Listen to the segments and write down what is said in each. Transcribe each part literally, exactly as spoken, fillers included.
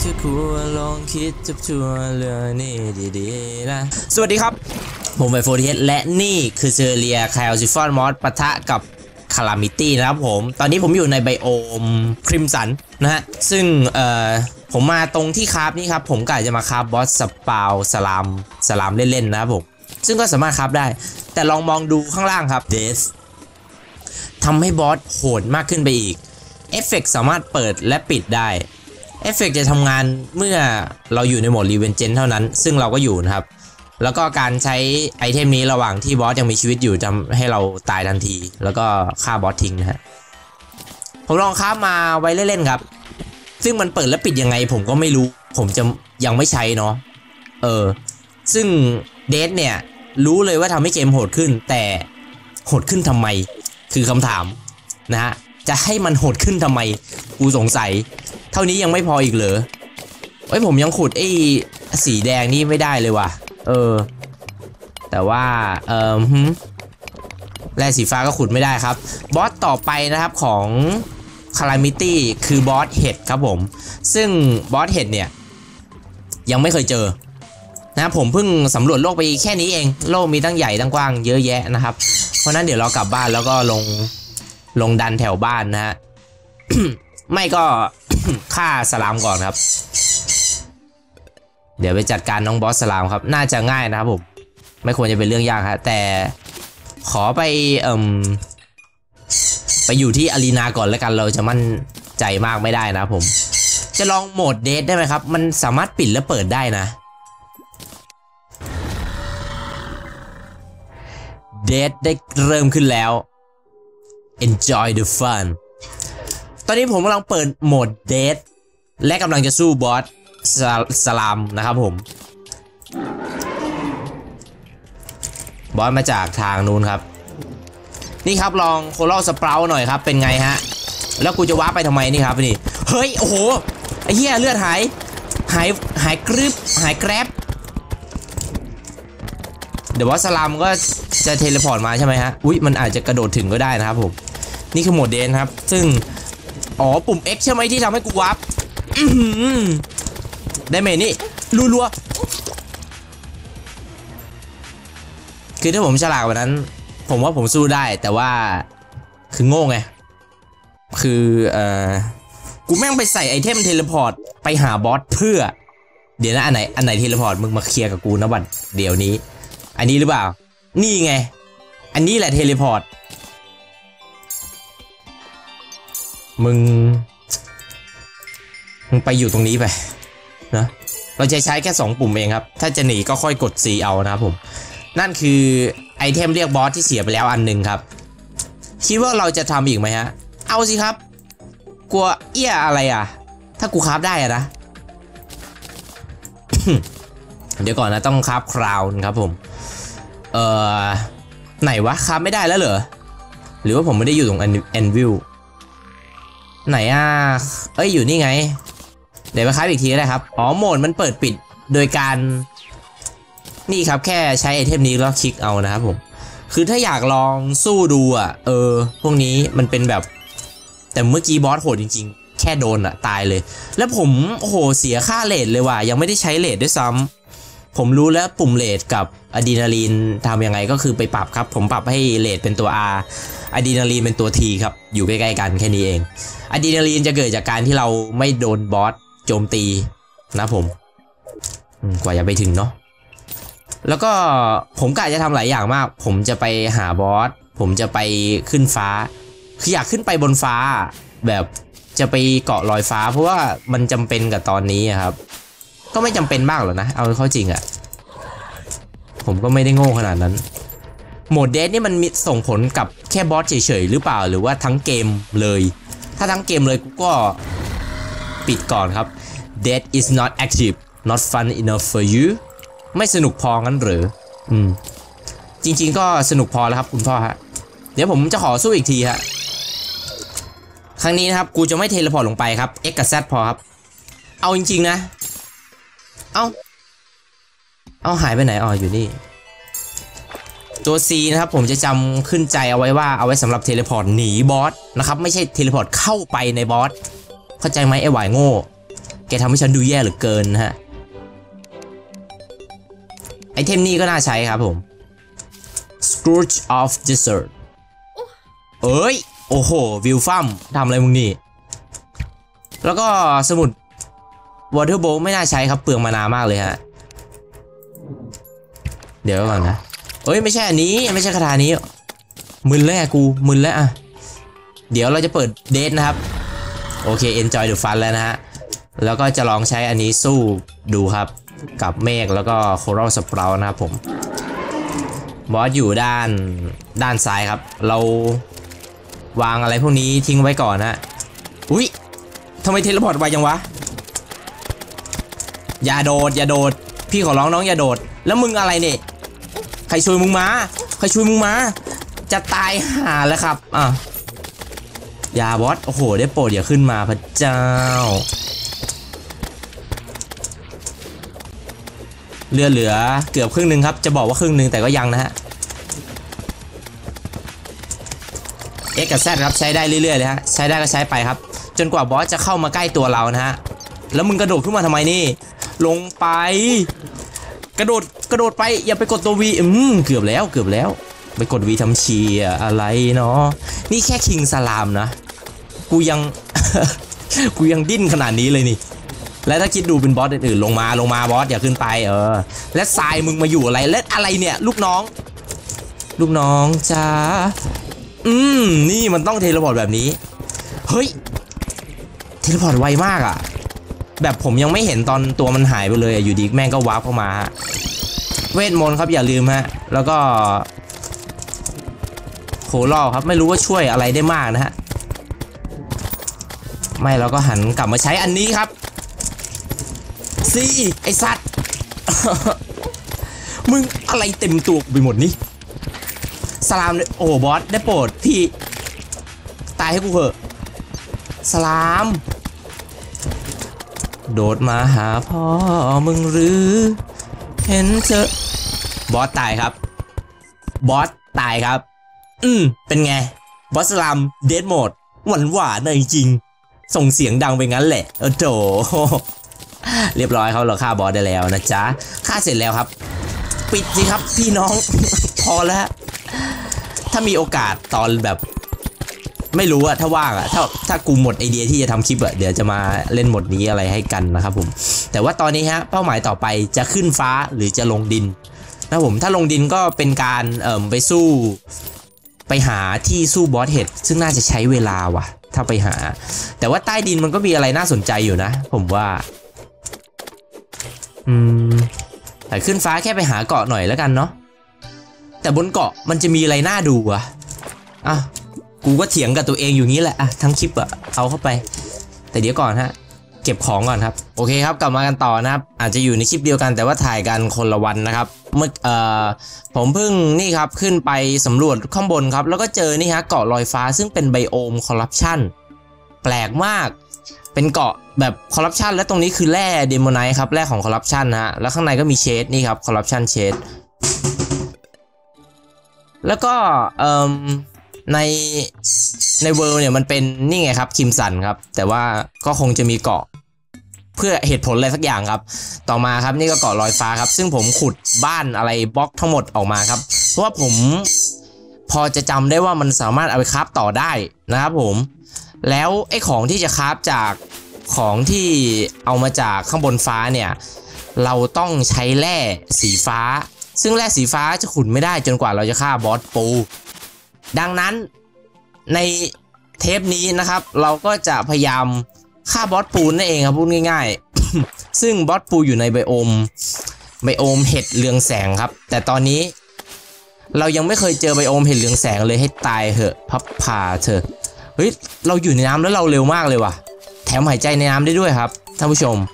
จะกลัวลองคิดจะชัวเรื่องนี้ดีๆนะสวัสดีครับผมไปโฟร์ทีเอสและนี่คือเซเรียไคลซิฟอนมอสปะทะกับคาลามิตี้นะครับผมตอนนี้ผมอยู่ในไบโอมคริมสันนะฮะซึ่งเอ่อผมมาตรงที่คราฟนี่ครับผมกะจะมาคราฟบอสสปาวสลามสลามเล่นๆนะครับผมซึ่งก็สามารถคราฟได้แต่ลองมองดูข้างล่างครับเดสทำให้บอสโหดมากขึ้นไปอีกเอฟเฟกต์สามารถเปิดและปิดได้เอฟเฟกต์จะทำงานเมื่อเราอยู่ในโหมดรีเวนเจนเท่านั้นซึ่งเราก็อยู่นะครับแล้วก็การใช้ไอเทมนี้ระหว่างที่บอสยังมีชีวิตอยู่ทำให้เราตายทันทีแล้วก็ฆ่าบอสทิ้งนะฮะผมลองค้ามาไว้เล่นๆครับซึ่งมันเปิดและปิดยังไงผมก็ไม่รู้ผมจะยังไม่ใช้เนาะเออซึ่งเดทเนี่ยรู้เลยว่าทำให้เกมโหดขึ้นแต่โหดขึ้นทำไมคือคำถามนะฮะจะให้มันโหดขึ้นทำไมกูสงสัยเท่านี้ยังไม่พออีกเหรอเอ้ยผมยังขุดไอ้สีแดงนี่ไม่ได้เลยว่ะเออแต่ว่าเออแร่สีฟ้าก็ขุดไม่ได้ครับบอสต่อไปนะครับของคาลามิตี้คือบอสเห็ดครับผมซึ่งบอสเห็ดเนี่ยยังไม่เคยเจอนะผมเพิ่งสำรวจโลกไปแค่นี้เองโลกมีตั้งใหญ่ตั้งกว้างเยอะแยะนะครับเพราะนั้นเดี๋ยวเรากลับบ้านแล้วก็ลงลงดันแถวบ้านนะฮะ ไม่ก็ ฆ่าสลามก่อนครับเดี๋ยวไปจัดการน้องบอสสลามครับน่าจะง่ายนะครับผมไม่ควรจะเป็นเรื่องยากครับแต่ขอไปเอ่มไปอยู่ที่อารีนาก่อนแล้วกันเราจะมั่นใจมากไม่ได้นะผมจะลองโหมดเดทได้ไหมครับมันสามารถปิดและเปิดได้นะเดทได้เริ่มขึ้นแล้ว enjoy the fun ตอนนี้ผมกำลังเปิดโหมดเดทและกำลังจะสู้บอสสลามนะครับผมบอสมาจากทางนู้นครับนี่ครับลองโคลอสปราวหน่อยครับเป็นไงฮะแล้วกูจะว้าไปทำไมนี่ครับนี่เฮ้ยโอ้โหไอ้เหี้ยเลือดหายหายหายกรึบหายแกร็บเดี๋ยวบอสสลามก็จะเทเลพอร์ตมาใช่ไหมฮะอุ้ยมันอาจจะกระโดดถึงก็ได้นะครับผมนี่คือโหมดเดนครับซึ่งอ๋อปุ่ม X ใช่ไหมที่ทำให้กูวับได้เมนี่รัวๆคือถ้าผมฉลาดกว่านั้นผมว่าผมสู้ได้แต่ว่าคือโง่ไงคือเอ่อกูแม่งไปใส่ไอเทมเทเลพอร์ตไปหาบอสเพื่อเดี๋ยวนะอันไหนอันไหนเทเลพอร์ตมึงมาเคลียร์กับกูนะบัดเดี๋ยวนี้อันนี้หรือเปล่านี่ไงอันนี้แหละเทเลพอร์ตมึงมึงไปอยู่ตรงนี้ไปนะเราจะใช้แค่สองปุ่มเองครับถ้าจะหนีก็ค่อยกด C เอานะครับผมนั่นคือไอเทมเรียกบอสที่เสียไปแล้วอันหนึ่งครับคิดว่าเราจะทำอีกไหมฮะเอาสิครับกลัวเอี้ยอะไรอ่ะถ้ากูคราฟได้อะนะ เดี๋ยวก่อนนะต้องคราฟคราวน์ครับผมเอ่อไหนวะคราฟไม่ได้แล้วเหรอหรือว่าผมไม่ได้อยู่ตรงแอนวิลไหนอ่ะเอ้ยอยู่นี่ไงเดี๋ยวไปคราฟอีกทีก็ได้ครับอ๋อโหมดมันเปิดปิดโดยการนี่ครับแค่ใช้ไอเทมนี้แล้วคลิกเอานะครับผมคือถ้าอยากลองสู้ดูอ่ะเออพวกนี้มันเป็นแบบแต่เมื่อกี้บอสโหดจริงๆแค่โดนอ่ะตายเลยแล้วผมโอ้โหเสียค่าเลทเลยว่ะยังไม่ได้ใช้เลทด้วยซ้ำผมรู้แล้วปุ่มเลทกับอะดรีนาลีนทำยังไงก็คือไปปรับครับผมปรับให้เลทเป็นตัว R อะดรีนาลีนเป็นตัว T ครับอยู่ใกล้ๆกันแค่นี้เองอะดรีนาลีนจะเกิดจากการที่เราไม่โดนบอสโจมตีนะผมกว่าจะไปถึงเนาะแล้วก็ผมกะจะทำหลายอย่างมากผมจะไปหาบอสผมจะไปขึ้นฟ้าคืออยากขึ้นไปบนฟ้าแบบจะไปเกาะลอยฟ้าเพราะว่ามันจำเป็นกับตอนนี้ครับก็ไม่จำเป็นมากหรอกนะเอาเข้าจริงอะผมก็ไม่ได้โง่ขนาดนั้นโหมดเดทนี่มันมีส่งผลกับแค่บอสเฉยๆหรือเปล่าหรือว่าทั้งเกมเลยถ้าทั้งเกมเลยกูก็ปิดก่อนครับ Death is not active not fun enough for you ไม่สนุกพองั้นหรืออืมจริงๆก็สนุกพอแล้วครับคุณพ่อฮะเดี๋ยวผมจะขอสู้อีกทีฮะครั้งนี้นะครับกูจะไม่เทเลพอร์ตลงไปครับ X กับ Z พอครับเอาจริงๆนะเอาเอาหายไปไหนอ๋ออยู่นี่ตัว C นะครับผมจะจำขึ้นใจเอาไว้ว่าเอาไว้สำหรับเทเลพอร์ตหนีบอสนะครับไม่ใช่เทเลพอร์ตเข้าไปในบอสเข้าใจไหมไอ้หวายโง่แกทำให้ฉันดูแย่เหลือเกินนะฮะไอเทมนี้ก็น่าใช้ครับผม Scourge of Desert เอ้ยโอ้โหวิลฟัมทำอะไรมึงนี่แล้วก็สมุด Water Bowl ไม่น่าใช้ครับเปลืองมานามากเลยฮะเดี๋ยวก่อนนะเอ้ยไม่ใช่อันนี้ไม่ใช่คาถานี้มึนแล้วกูมึนแล้วอ่ะเดี๋ยวเราจะเปิดเดทนะครับโอเค enjoy the fun แล้วนะฮะแล้วก็จะลองใช้อันนี้สู้ดูครับกับเมฆแล้วก็ Coral Sprout นะครับผมบอสอยู่ด้านด้านซ้ายครับเราวางอะไรพวกนี้ทิ้งไว้ก่อนนะอุ้ยทำไมเทเลพอร์ตไวจังวะอย่าโดดอย่าโดดพี่ขอร้องน้องอย่าโดดแล้วมึงอะไรเนี่ยใครช่วยมึงมาใครช่วยมึงมาจะตายห่าแล้วครับอ่ะอย่าบอสโอ้โหได้โปรดอย่าขึ้นมาพระเจ้าเลือดเหลือเกือบครึ่งหนึ่งครับจะบอกว่าครึ่งหนึ่งแต่ก็ยังนะฮะ X กับ Z ครับใช้ได้เรื่อยๆเลยฮะใช้ได้ก็ใช้ไปครับจนกว่าบอสจะเข้ามาใกล้ตัวเรานะฮะแล้วมึงกระโดดขึ้นมาทำไมนี่ลงไปกระโดดกระโดดไปอย่าไปกดตัว V อืมเกือบแล้วเกือบแล้วไปกด V ทำเชียอะไรเนาะนี่แค่คิงสลามนะกูยัง กูยังดิ้นขนาดนี้เลยนี่และถ้าคิดดูเป็นบอสอื่นๆลงมาลงมาบอสอย่าขึ้นไปเออและทรายมึงมาอยู่อะไรและอะไรเนี่ยลูกน้องลูกน้องจ้าอืมนี่มันต้องเทเลพอร์ตแบบนี้เฮ้ยเทเลพอร์ตไวมากอ่ะแบบผมยังไม่เห็นตอนตัวมันหายไปเลยอยู่ดีแม่งก็วาร์ปเข้ามาฮะเวทมนต์ครับอย่าลืมฮะแล้วก็โคลอครับไม่รู้ว่าช่วยอะไรได้มากนะฮะไม่เราก็หันกลับมาใช้อันนี้ครับซีไอสัตว์ มึงอะไรเต็มตัวไปหมดนี่สลามโอ้บอสได้โปรดพี่ตายให้กูเถอะสลามโดดมาหาพ่อมึงหรือเห็นเธอบอสตายครับบอสตายครับอืมเป็นไงบอสสลามเดดโหมดหวานหวานเลยจริงส่งเสียงดังไปงั้นแหละเออโถเรียบร้อยเขาเราฆ่าบอสได้แล้วนะจ๊ะฆ่าเสร็จแล้วครับปิดสิครับพี่น้อง พอแล้วถ้ามีโอกาสตอนแบบไม่รู้อะถ้าว่างอะถ้าถ้ากูหมดไอเดียที่จะทำคลิปอะเดี๋ยวจะมาเล่นโหมดนี้อะไรให้กันนะครับผมแต่ว่าตอนนี้ฮะเป้าหมายต่อไปจะขึ้นฟ้าหรือจะลงดินนะผมถ้าลงดินก็เป็นการเอ่อไปสู้ไปหาที่สู้บอสเห็ดซึ่งน่าจะใช้เวลาว่ะถ้าไปหาแต่ว่าใต้ดินมันก็มีอะไรน่าสนใจอยู่นะผมว่าอืมแต่ขึ้นฟ้าแค่ไปหาเกาะหน่อยแล้วกันเนาะแต่บนเกาะมันจะมีอะไรน่าดูวะอ่ะกูก็เถียงกับตัวเองอยู่งี้แหละอ่ะทั้งคลิปอะเอาเข้าไปแต่เดี๋ยวก่อนฮะเก็บของก่อนครับโอเคครับกลับมากันต่อนะครับอาจจะอยู่ในคลิปเดียวกันแต่ว่าถ่ายกันคนละวันนะครับเมื่อเอ่อผมเพิ่งนี่ครับขึ้นไปสำรวจข้างบนครับแล้วก็เจอนี่ฮะเกาะลอยฟ้าซึ่งเป็นไบโอมคอร์รัปชันแปลกมากเป็นเกาะแบบคอร์รัปชันและตรงนี้คือแร่เดโมไนท์ครับแร่ของคอร์รัปชันฮะแล้วข้างในก็มีเชดนี่ครับคอร์รัปชันเชดแล้วก็เอ่อในในเวิลด์เนี่ยมันเป็นนี่ไงครับคิมสันครับแต่ว่าก็คงจะมีเกาะเพื่อเหตุผลอะไรสักอย่างครับต่อมาครับนี่ก็เกาะลอยฟ้าครับซึ่งผมขุดบ้านอะไรบล็อกทั้งหมดออกมาครับเพราะว่าผมพอจะจำได้ว่ามันสามารถเอาไปคราฟต่อได้นะครับผมแล้วไอ้ของที่จะคราฟจากของที่เอามาจากข้างบนฟ้าเนี่ยเราต้องใช้แร่สีฟ้าซึ่งแร่สีฟ้าจะขุดไม่ได้จนกว่าเราจะฆ่าบอสปูดังนั้นในเทปนี้นะครับเราก็จะพยายามฆ่าบอสปูนั่นเองครับพูดง่ายๆ ซึ่งบอสปูอยู่ในไบโอมไบโอมเห็ดเรืองแสงครับแต่ตอนนี้เรายังไม่เคยเจอไบโอมเห็ดเรืองแสงเลยให้ตายเหอะพับผ่าเถอะเฮ้ยเราอยู่ในน้ำแล้วเราเร็วมากเลยว่ะแถมหายใจในน้ำได้ด้วยครับท่านผู้ชม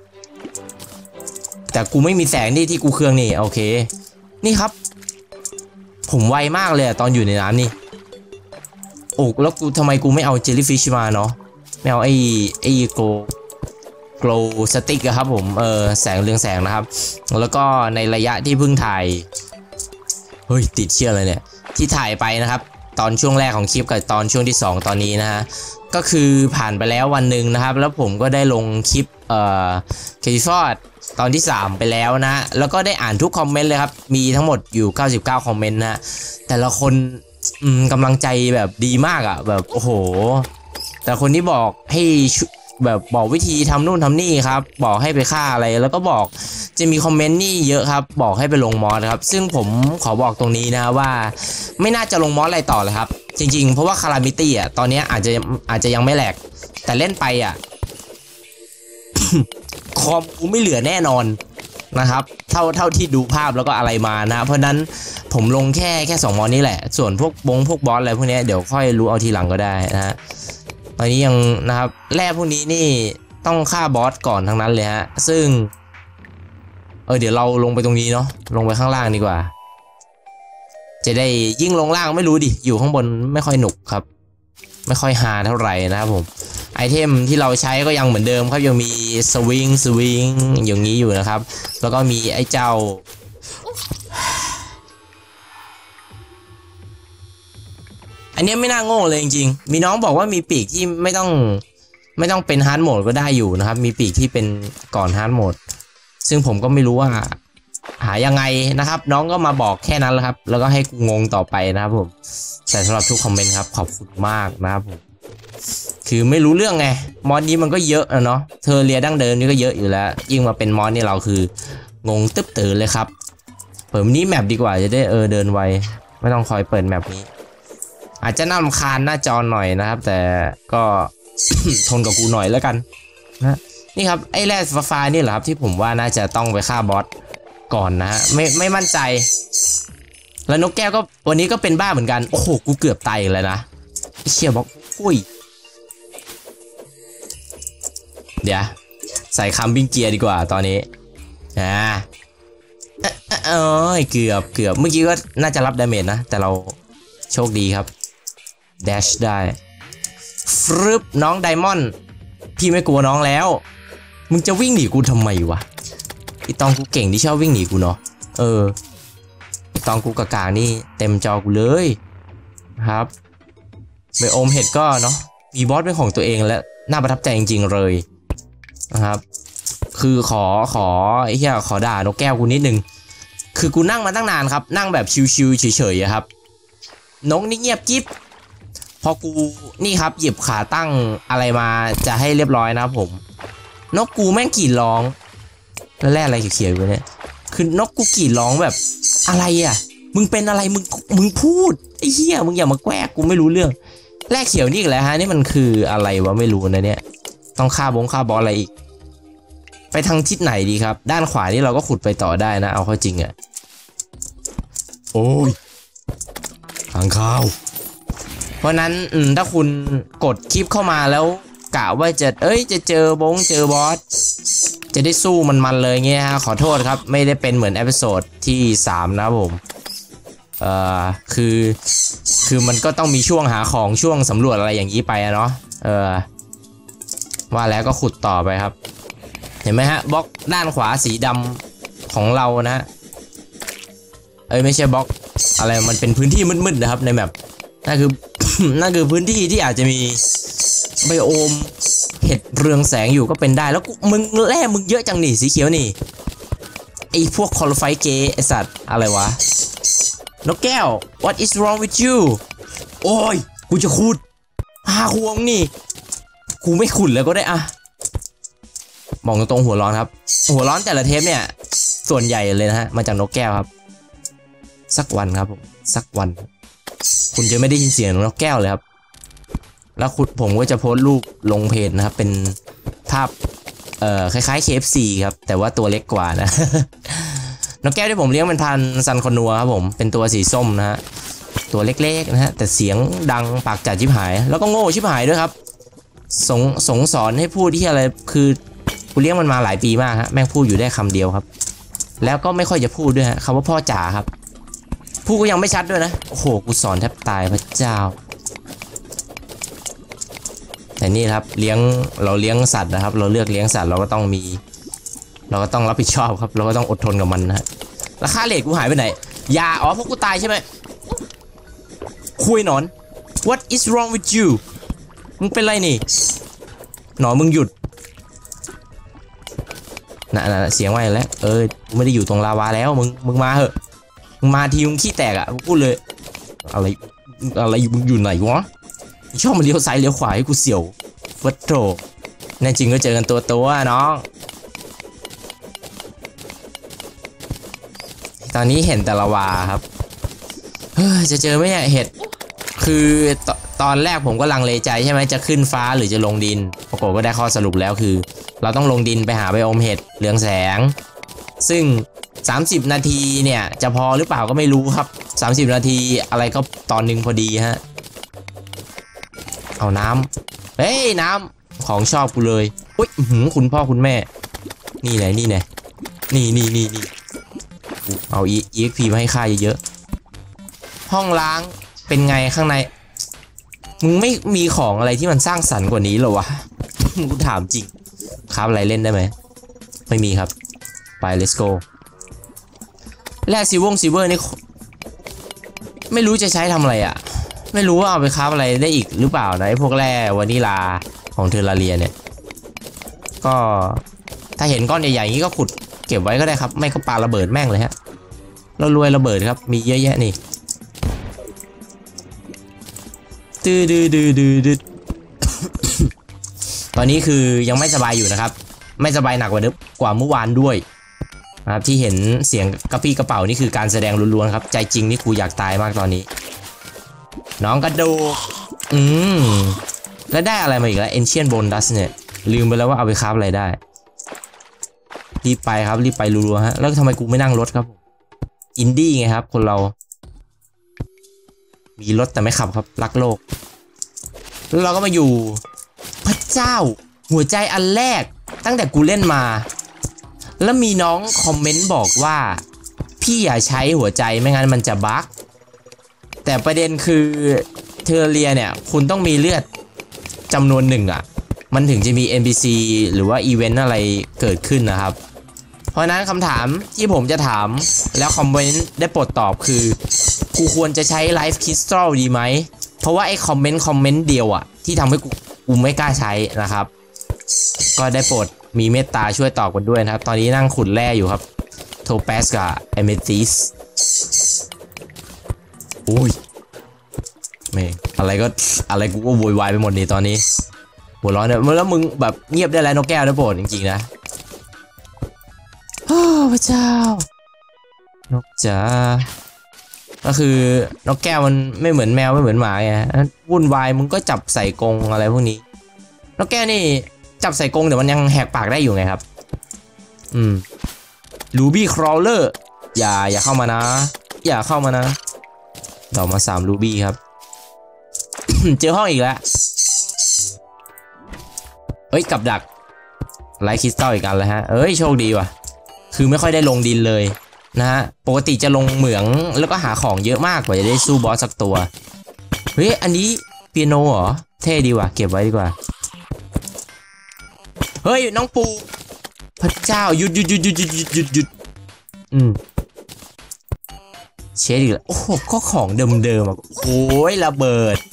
แต่กูไม่มีแสงนี่ที่กูเครื่องนี่โอเคนี่ครับผมไวมากเลยตอนอยู่ในน้ำนี่โอ้แล้วกูทำไมกูไม่เอาเจลลี่ฟิชมาเนาะไม่เอาไอ้ไอ้โกโกลสติ๊กอะครับผมเออแสงเรืองแสงนะครับแล้วก็ในระยะที่เพิ่งถ่ายเฮ้ยติดเชื่อเลยเนี่ยที่ถ่ายไปนะครับตอนช่วงแรกของคลิปกับตอนช่วงที่สองตอนนี้นะฮะก็คือผ่านไปแล้ววันหนึ่งนะครับแล้วผมก็ได้ลงคลิปเอ่อเคทีฟอร์ดตอนที่สามไปแล้วนะแล้วก็ได้อ่านทุกคอมเมนต์เลยครับมีทั้งหมดอยู่เก้าสิบเก้าคอมเมนต์นะแต่ละคนกำลังใจแบบดีมากอ่ะแบบโอ้โหแต่คนที่บอกให้แบบบอกวิธีทำนู่นทำนี่ครับบอกให้ไปฆ่าอะไรแล้วก็บอกจะมีคอมเมนต์นี่เยอะครับบอกให้ไปลงมอสครับซึ่งผมขอบอกตรงนี้นะว่าไม่น่าจะลงมอสอะไรต่อเลยครับจริงๆเพราะว่าคารามิตี้อ่ะตอนนี้อาจจะอาจจะยังไม่แหลกแต่เล่นไปอ่ะ คอมกูไม่เหลือแน่นอนนะครับเท่าเท่าที่ดูภาพแล้วก็อะไรมานะเพราะนั้นผมลงแค่แค่สองมอสนี้แหละส่วนพวกบงพวกบอสอะไรพวกนี้เดี๋ยวค่อยรู้เอาทีหลังก็ได้นะฮะตอนนี้ยังนะครับแร่พวกนี้นี่ต้องฆ่าบอสก่อนทั้งนั้นเลยฮะซึ่งเออเดี๋ยวเราลงไปตรงนี้เนาะลงไปข้างล่างดีกว่าจะได้ยิ่งลงล่างไม่รู้ดิอยู่ข้างบนไม่ค่อยหนุกครับไม่ค่อยฮาเท่าไหร่นะครับผมไอเทมที่เราใช้ก็ยังเหมือนเดิมครับยังมีสวิงสวิงอย่างนี้อยู่นะครับแล้วก็มีไอ้เจ้าอันนี้ไม่น่าโง่เลยจริงๆมีน้องบอกว่ามีปีกที่ไม่ต้องไม่ต้องเป็นฮาร์ดโหมดก็ได้อยู่นะครับมีปีกที่เป็นก่อนฮาร์ดโหมดซึ่งผมก็ไม่รู้ว่าหายังไงนะครับน้องก็มาบอกแค่นั้นแหละครับแล้วก็ให้กูงงต่อไปนะครับผมแต่สำหรับทุกคอมเมนต์ครับขอบคุณมากนะครับผมคือไม่รู้เรื่องไงมอสนี้มันก็เยอะนะเนาะเทอร์เรียดั้งเดิมนี่ก็เยอะอยู่แล้วยิ่งมาเป็นมอสนี่เราคืองงตึ๊บตื่นเลยครับเปิดนี้แมปดีกว่าจะได้เออเดินไวไม่ต้องคอยเปิดแมปนี้อาจจะน่ารำคาญหน้าจอหน่อยนะครับแต่ก็ ทนกับกูหน่อยแล้วกันนะนี่ครับไอ้แร่ฟ้านี่แหละครับที่ผมว่าน่าจะต้องไปฆ่าบอสก่อนนะฮะไม่ไม่มั่นใจแล้วนกแก้วก็วันนี้ก็เป็นบ้าเหมือนกันโอ้โหกูเกือบตายเลยนะเชี่ยบอกกุ้ยเดี๋ยวใส่คำวิ่งเกียร์ดีกว่าตอนนี้อ่าเอ้ยเกือบเกือบเมื่อกี้ก็น่าจะรับดาเมจนะแต่เราโชคดีครับแดชได้ฟรึบน้องไดมอนด์พี่ไม่กลัวน้องแล้วมึงจะวิ่งหนีกูทำไมวะไอตองกูเก่งที่ชอบวิ่งหนีกูเนาะเออไอตองกูกากานี่เต็มจอกูเลยครับไบโอมเห็ดก็เนาะมีบอสเป็นของตัวเองและน่าประทับใจจริงๆเลยนะครับคือขอขอไอ้เหี้ยขอด่านกแก้วกูนิดนึงคือกูนั่งมาตั้งนานครับนั่งแบบชิวๆเฉยๆครับนกนี่เงียบกิ๊บพอกูนี่ครับหยิบขาตั้งอะไรมาจะให้เรียบร้อยนะครับผมนกกูแม่งกรีดร้องแล้วแรกอะไรเขียวๆอยู่เนี่ยคือนกกูกรีดร้องแบบอะไรอ่ะมึงเป็นอะไรมึงมึงพูดไอ้เหี้ยมึงอย่ามาแกล้งกูไม่รู้เรื่องแรกเขียวนี่อีกแล้วฮะนี่มันคืออะไรวะไม่รู้นะเนี่ยต้องฆ่าบงฆ่าบอสอะไรอีกไปทางทิศไหนดีครับด้านขวานี่เราก็ขุดไปต่อได้นะเอาเข้าจริงอ่ะโอ้ยขังข้าวเพราะนั้นถ้าคุณกดคลิปเข้ามาแล้วกะว่าจะเอ้ยจะเจอบงเจอบอสจะได้สู้มันๆเลยเงี้ยฮะขอโทษครับไม่ได้เป็นเหมือนเอพิโซดที่สามนะผมเอ่อคือคือมันก็ต้องมีช่วงหาของช่วงสำรวจอะไรอย่างนี้ไปอะเนาะเออว่าแล้วก็ขุดต่อไปครับเห็นไหมฮะบล็อกด้านขวาสีดำของเรานะเอ้ยไม่ใช่บล็อกอะไรมันเป็นพื้นที่มืดๆนะครับในแมปนั่นคือ นั่นคือพื้นที่ที่อาจจะมีไบโอมเห็ดเรืองแสงอยู่ก็เป็นได้แล้วมึงแร่มึงเยอะจังนี่สีเขียวนี่ไอพวกคอลไฟเกย์ไอสัตว์อะไรวะนกแก้ว what is wrong with you โอ้ยกูจะขุดหาห่วงนี่กูไม่ขุดแล้วก็ได้อะมองตรงๆหัวร้อนครับหัวร้อนแต่ละเทปเนี่ยส่วนใหญ่เลยนะฮะมาจากนกแก้วครับสักวันครับผมสักวันคุณจะไม่ได้ยินเสียงนกแก้วเลยครับแล้วคุณผมก็จะโพสต์รูปลงเพจนะครับเป็นภาพเอ่อคล้ายๆ เค เอฟ ซี ครับแต่ว่าตัวเล็กกว่านะ นกแก้วที่ผมเลี้ยงเป็นพันธุ์ซันคอนัวครับผมเป็นตัวสีส้มนะฮะตัวเล็กๆนะฮะแต่เสียงดังปากจัดชิบหายแล้วก็โง่ชิบหายด้วยครับสงสงสอนให้พูดที่อะไรคือกูเลี้ยงมันมาหลายปีมากฮะแม่งพูดอยู่ได้คำเดียวครับแล้วก็ไม่ค่อยจะพูดด้วยฮะคำว่าพ่อจ๋าครับพูดก็ยังไม่ชัดด้วยนะโอ้โหกูสอนแทบตายพระเจ้าแต่นี่ครับเลี้ยงเราเลี้ยงสัตว์นะครับเราเลือกเลี้ยงสัตว์เราก็ต้องมีเราก็ต้องรับผิดชอบครับเราก็ต้องอดทนกับมันนะฮะแล้วค่าเลทกูหายไปไหนยาอ๋อพวกกูตายใช่ไหมคคุยหนอน What is wrong with you มึงเป็นไรนี่หนอนมึงหยุดน่ะน่ะเสียงว่าอะไรแล้วเออกูไม่ได้อยู่ตรงลาวาแล้วมึงมึงมาเหอะมึงมาทีมึงขี้แตกอ่ะพูดเลยอะไรอะไรมึงอยู่ไหนวะชอบมันเลี้ยวซ้ายเลี้ยวขวาให้กูเสียวฟัดโถแน่จริงก็เจอกันตัวตัวน้องตอนนี้เห็นแต่ละวาครับเฮ้ยจะเจอไหมเนี่ยเห็ดคือต, ตอนแรกผมก็ลังเลใจใช่ไหมจะขึ้นฟ้าหรือจะลงดินปรากฏก็ได้ข้อสรุปแล้วคือเราต้องลงดินไปหาไบโอมเห็ดเรืองแสงซึ่งสามสิบนาทีเนี่ยจะพอหรือเปล่าก็ไม่รู้ครับสามสิบนาทีอะไรก็ตอนหนึ่งพอดีฮะเอาน้ำเฮ้ยน้ำของชอบกูเลยอุ้ยหืมคุณพ่อคุณแม่นี่ไหนนี่ไหนนี่นี่นี่นี่เอา อี เอ็กซ์ พี มาให้ค่าเยอะๆห้องล้างเป็นไงข้างในมึงไม่มีของอะไรที่มันสร้างสรรค์กว่านี้หรอวะกูถามจริงครับอะไรเล่นได้ไหมไม่มีครับไป let's go แร่ซิวงซิเวอร์นี่ไม่รู้จะใช้ทำอะไรอ่ะไม่รู้ว่าเอาไปค้าอะไรได้อีกหรือเปล่านะไอ้พวกแร่วานิลาของเทอร์ราเรียเนี่ยก็ถ้าเห็นก้อนใหญ่ๆอย่างนี้ก็ขุดเก็บไว้ก็ได้ครับไม่ก็ปาระเบิดแม่งเลยฮะเรารวยระเบิดครับมีเยอะแยะนี่ดื้อดื้อดื้อดื้อดื้อตอนนี้คือยังไม่สบายอยู่นะครับไม่สบายหนักกว่าเดิมกว่าเมื่อวานด้วยนะครับที่เห็นเสียงกระปี้กระเป๋านี่คือการแสดงล้วนๆครับใจจริงนี่กูอยากตายมากตอนนี้น้องกระดูกอืมแล้วได้อะไรมาอีกแล้ว Ancient Bone Dust เนี่ยลืมไปแล้วว่าเอาไปคราฟอะไรได้รีบไปครับรีบไปรัวๆฮะแล้วทำไมกูไม่นั่งรถครับอินดี้ไงครับคนเรามีรถแต่ไม่ขับครับรักโลกแล้วเราก็มาอยู่พระเจ้าหัวใจอันแรกตั้งแต่กูเล่นมาแล้วมีน้องคอมเมนต์บอกว่าพี่อย่าใช้หัวใจไม่งั้นมันจะบั๊กแต่ประเด็นคือเทอร์เรียเนี่ยคุณต้องมีเลือดจำนวนหนึ่งอ่ะมันถึงจะมี เอ็น พี ซี หรือว่าอีเวนต์อะไรเกิดขึ้นนะครับเพราะนั้นคำถามที่ผมจะถามแล้วคอมเมนต์ได้โปรดตอบคือกูควรจะใช้ไลฟ์คริสตัลดีไหมเพราะว่าไอ้คอมเมนต์คอมเมนต์เดียวอ่ะที่ทำให้กูกูไม่กล้าใช้นะครับก็ได้โปรดมีเมตตาช่วยตอบกันด้วยนะครับตอนนี้นั่งขุดแร่อยู่ครับโทแปสกับเอเมทิสโอ้ยแม่อะไรก็อะไรกูก็โวยวายไปหมดนี่ตอนนี้หัวร้อนเนี่ยแล้วมึงแบบเงียบได้แล้วนกแก้วได้โปรดจริงๆนะโอ้พระเจ้านกจ๋าก็คือนกแก้วมันไม่เหมือนแมวไม่เหมือนหมาไงวุ่นวายมึงก็จับใส่กรงอะไรพวกนี้นกแก้วนี่จับใส่กรงเดี๋ยวมันยังแหกปากได้อยู่ไงครับอืมลูบี้ครอลเลอร์อย่าอย่าเข้ามานะอย่าเข้ามานะต่อมาสามลูบี้ครับ เจอห้องอีกแล้วเอ้ยกับดักไลท์คริสตัลอีกอันแล้วฮะเอ้ยโชคดีว่ะคือไม่ค่อยได้ลงดินเลยนะฮะปกติจะลงเหมืองแล้วก็หาของเยอะมากกว่าจะได้สู้บอสสักตัวเฮ้ยอันนี้เปียโนเหรอเท่ดีว่ะเก็บไว้ดีกว่าเฮ้ยน้องปูพระเจ้าหยุดหยุดหยุดหยุดหยุดหยุดหยุดหยุดอืมเชดอีกแล้วโอ้โหก็ของเดิมๆอ่ะโอ้ยระเบิด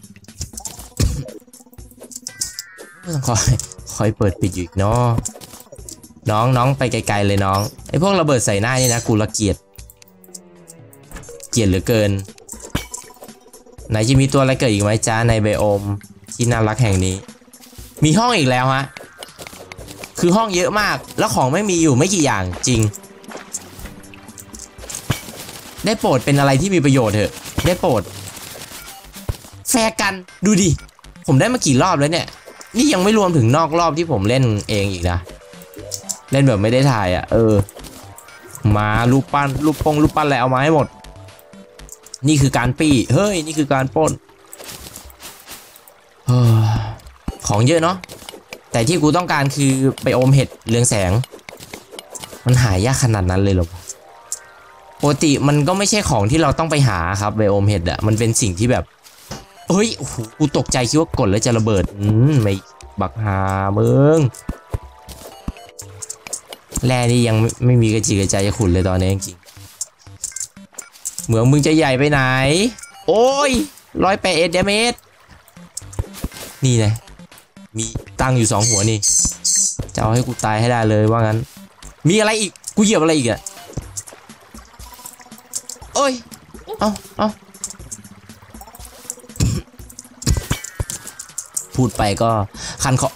คอยคอยเปิดปิดอยู่อีกเนาะน้องน้องไปไกลๆเลยน้องไอพวกระเบิดใส่หน้านี่นะกูละเกียดเกลียดเหลือเกินไหนจะมีตัวอะไรเกิดอีกไหมจ้าในไบโอมที่น่ารักแห่งนี้มีห้องอีกแล้วฮะคือห้องเยอะมากแล้วของไม่มีอยู่ไม่กี่อย่างจริงได้โปรดเป็นอะไรที่มีประโยชน์เถอะได้โปรดแฟร์กันดูดิผมได้มากี่รอบแล้วเนี่ยนี่ยังไม่รวมถึงนอกรอบที่ผมเล่นเองอีกนะเล่นแบบไม่ได้ถ่ายอ่ะเออมารูปปั้นรูปปงรูปปั้นอะไรเอามาให้หมดนี่คือการปี้เฮ้ยนี่คือการปล้นของเยอะเนาะแต่ที่กูต้องการคือไปอมเห็ดเรืองแสงมันหายากขนาดนั้นเลยหรอปกติมันก็ไม่ใช่ของที่เราต้องไปหาครับไบโอมเห็ดอะมันเป็นสิ่งที่แบบเฮ้ยโอ้โหกูตกใจคิดว่ากดแล้วจะระเบิดอืมไม่บักหามึงแร่นี่ยังไม่ไม่มีกระจิกกระใจจะขุดเลยตอนนี้จริงเหมืองมึงจะใหญ่ไปไหนโอ้ยร้อยแปดเอ็ดเดเมจนี่ไงมีตั้งอยู่สองหัวนี่จะเอาให้กูตายให้ได้เลยว่างั้นมีอะไรอีกกูเหยียบอะไรอีกอะโอ้ยเอาเอาพูดไปก็คันคอ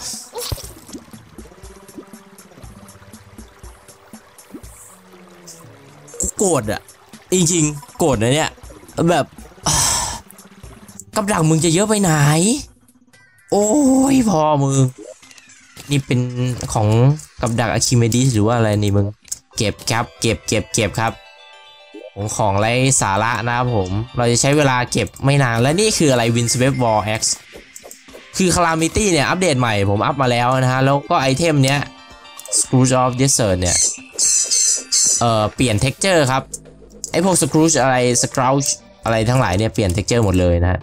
กูโกรธอะจริงๆโกรธนะเนี่ยแบบกับดักมึงจะเยอะไปไหนโอ้ยพอมึงนี่เป็นของกับดักอะคิเมดิสหรือว่าอะไรนี่มึงเก็บครับเก็บเก็บเก็บครับของของไร้สาระนะครับผมเราจะใช้เวลาเก็บไม่นานและนี่คืออะไร Windswept Wall Axe คือ Calamity เนี่ยอัปเดตใหม่ผมอัพมาแล้วนะฮะแล้วก็ไอเทมเนี้ย Scrooge of Desert เนี่ยเอ่อเปลี่ยน texture ครับไอพวก Scrooge อะไร Scrouge อะไรทั้งหลายเนี่ยเปลี่ยน texture หมดเลยนะฮะ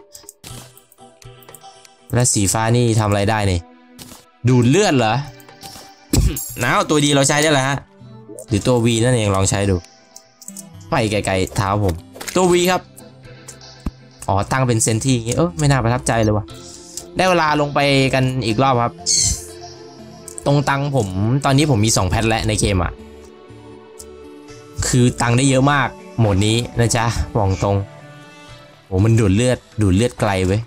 และสีฟ้านี่ทำอะไรได้นี่ดูดเลือดเหรอ น้าวตัวดีเราใช้ได้แล้วฮะหรือตัว V นั่นเองลองใช้ดูไปไกลๆเท้าผมตัว V ครับอ๋อตั้งเป็นเซนที่อย่างงี้เออไม่น่าประทับใจเลยวะได้เวลาลงไปกันอีกรอบครับตรงตังผมตอนนี้ผมมีสองแพทแล้วในเกมอ่ะคือตังได้เยอะมากโหมดนี้นะจ๊ะบอกตรงโอ้มันดูดเลือดดูดเลือดไกลเว้ย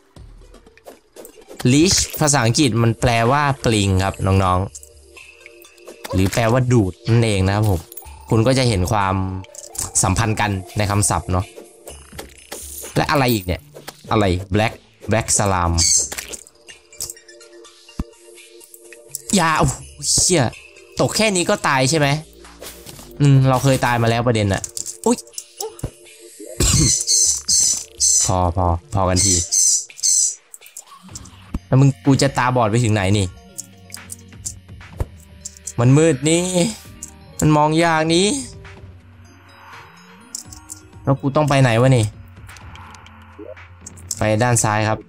leash ภาษาอังกฤษมันแปลว่าปลิงครับน้องๆหรือแปลว่าดูดนั่นเองนะครับผมคุณก็จะเห็นความสัมพันธ์กันในคำศัพท์เนาะและอะไรอีกเนี่ยอะไร black black salam ยาโอ้เชี่ยตกแค่นี้ก็ตายใช่ไหมอืมเราเคยตายมาแล้วประเด็นอะอุ๊ย พอพอพอกันทีแล้วมึงกูจะตาบอดไปถึงไหนนี่มันมืดนี่มันมองยากนี้แล้วกูต้องไปไหนวะนี่ไปด้านซ้ายครับ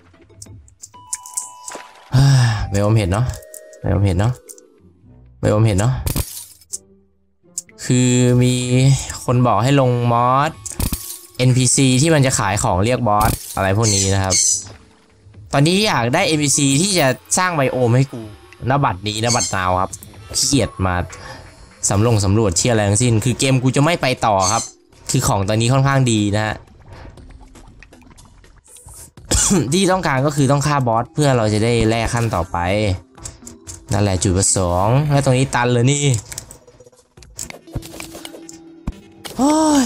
ไม่อมเห็นเนาะไม่อมเห็นเนาะไม่อมเห็นเนาะคือมีคนบอกให้ลงมอส เอ็น พี ซี ที่มันจะขายของเรียกบอสอะไรพวกนี้นะครับตอนนี้อยากได้ เอ็น พี ซี ที่จะสร้างไบโอมให้กูณบัดนี้ณบัดนาวครับขี้เกียจมาสำรวจสำรวจเชี่ยอะไรทั้งสิ้นคือเกมกูจะไม่ไปต่อครับคือของตอนนี้ค่อนข้างดีนะฮะ ที่ต้องการก็คือต้องฆ่าบอสเพื่อเราจะได้แลกขั้นต่อไปนั่นแหละจุดประสงค์แล้วตรงนี้ตันเลยนี่โอ้ย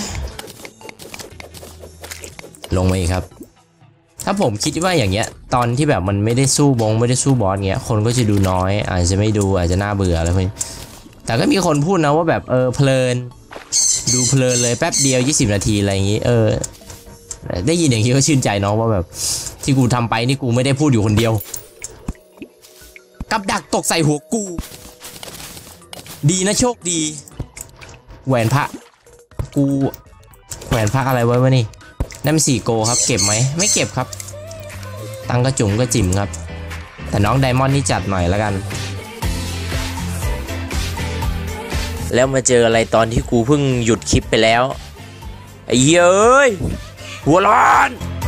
ลงมาอีกครับถ้าผมคิดว่าอย่างเงี้ยตอนที่แบบมันไม่ได้สู้บงไม่ได้สู้บอสเงี้ยคนก็จะดูน้อยอาจจะไม่ดูอาจจะน่าเบื่ออะไรพวกนี้แต่ก็มีคนพูดนะว่าแบบเออเพลินดูเพลินเลยแป๊บเดียวยี่สิบนาทีอะไรอย่างงี้เออได้ยินอย่างนี้ก็ชื่นใจเนาะว่าแบบที่กูทำไปนี่กูไม่ได้พูดอยู่คนเดียวกับดักตกใส่หัวกูดีนะโชคดีแหวนพระกูแหวนพระอะไรไว้วะนี่นั่นเป็นสี่โกครับเก็บไหมไม่เก็บครับตังกระจุ๋มก็จิ๋มครับแต่น้องไดมอนด์นี่จัดหน่อยแล้วกันแล้วมาเจออะไรตอนที่กูเพิ่งหยุดคลิปไปแล้วไอ้เฮ้ยหัวร้อน